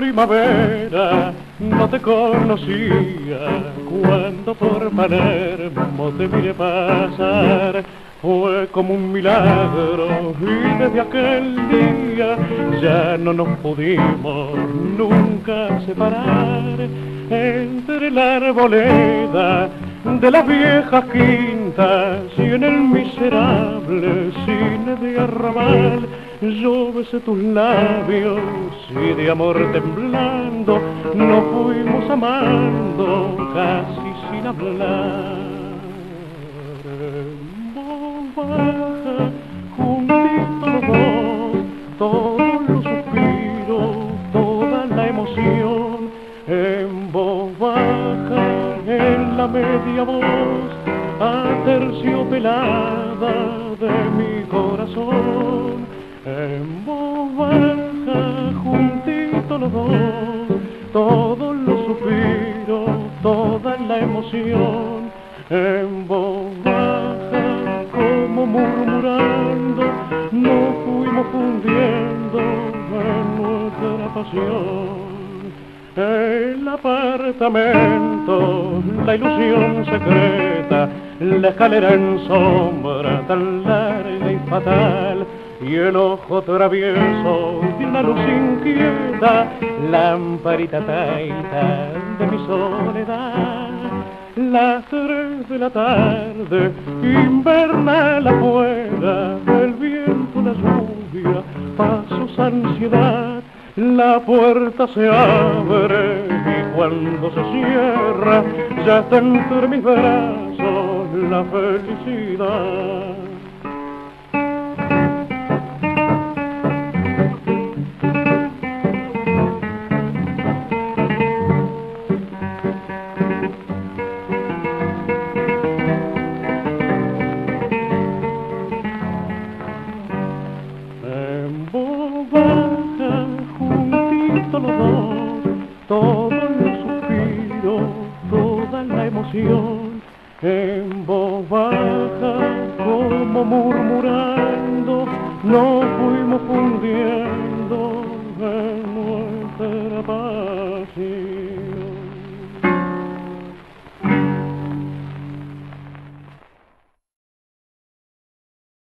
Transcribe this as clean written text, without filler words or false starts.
primavera no te conocía, cuando por Palermo te miré pasar, fue como un milagro y desde aquel día ya no nos pudimos nunca separar. Entre la arboleda de las viejas quintas y en el miserable cine de arrabal, yo besé tus labios y de amor temblando nos fuimos amando casi sin hablar. En voz baja, juntitos los dos, todos los suspiros, toda la emoción. En voz baja, en la media voz aterciopelada de mi corazón. En voz baja, juntitos los dos, todos los suspiros, toda la emoción. En voz baja, como murmurando, nos fuimos fundiendo en nuestra pasión. El apartamento, la ilusión secreta, la escalera en sombra tan larga y fatal, y el ojo travieso de una luz inquieta, lamparita taita de mi soledad. Las 3 de la tarde, invernal afuera, el viento, la lluvia, pasos, ansiedad. La puerta se abre y cuando se cierra ya está entre mis brazos la felicidad. En voz baja, juntitos los dos, todos los suspiros, toda la emoción. En voz baja, como murmurando, nos fuimos fundiendo